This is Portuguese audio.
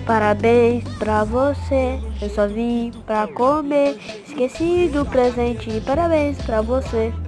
Parabéns pra você, eu só vim pra comer. Esqueci do presente, parabéns pra você.